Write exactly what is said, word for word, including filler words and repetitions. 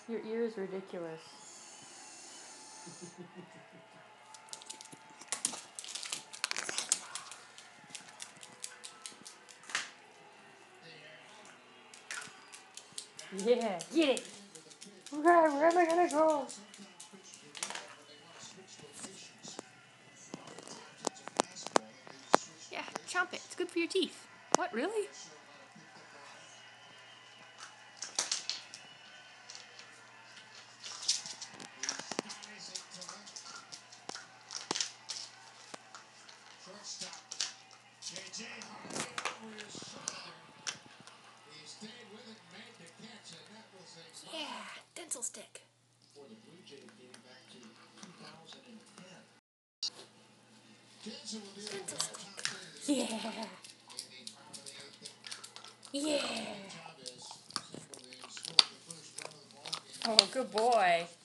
Your ear is ridiculous. Yeah, get it! Okay, where am I gonna go? Yeah, chomp it. It's good for your teeth. What, really? Yeah, dental stick. Dental stick. Yeah! Yeah! Oh, good boy.